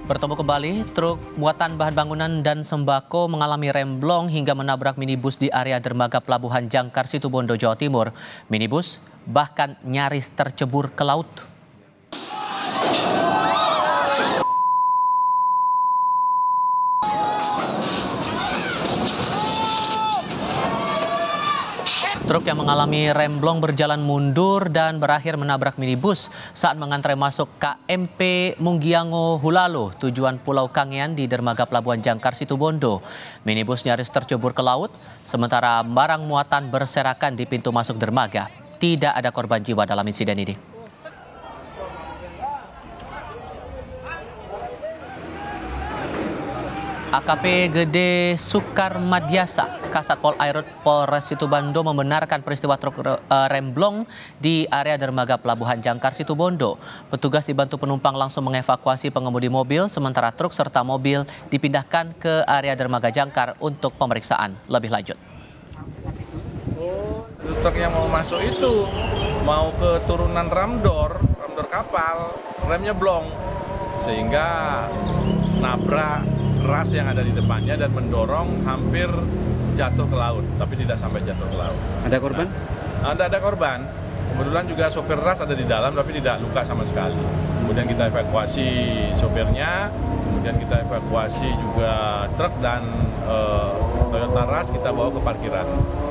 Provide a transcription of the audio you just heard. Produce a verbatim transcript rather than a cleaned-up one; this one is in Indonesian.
Bertemu kembali, truk muatan bahan bangunan dan sembako mengalami remblong hingga menabrak minibus di area dermaga Pelabuhan Jangkar, Situbondo, Jawa Timur. Minibus bahkan nyaris tercebur ke laut. Truk yang mengalami remblong berjalan mundur dan berakhir menabrak minibus saat mengantre masuk K M P Munggiango Hulalo, tujuan Pulau Kangean di dermaga Pelabuhan Jangkar, Situbondo. Minibus nyaris tercebur ke laut, sementara barang muatan berserakan di pintu masuk dermaga. Tidak ada korban jiwa dalam insiden ini. A K P Gede Sukarmadiasa, Kasat Pol Airut Polres Situbondo membenarkan peristiwa truk remblong di area dermaga Pelabuhan Jangkar, Situbondo. Petugas dibantu penumpang langsung mengevakuasi pengemudi mobil, sementara truk serta mobil dipindahkan ke area dermaga Jangkar untuk pemeriksaan lebih lanjut. Truk yang mau masuk itu mau ke turunan ramdor, ramdor kapal, remnya blong, sehingga nabrak ras yang ada di depannya dan mendorong hampir jatuh ke laut, tapi tidak sampai jatuh ke laut. Ada korban? Nah, ada ada korban. Kebetulan juga sopir ras ada di dalam, tapi tidak luka sama sekali. Kemudian kita evakuasi sopirnya, kemudian kita evakuasi juga truk dan uh, Toyota Ras kita bawa ke parkiran.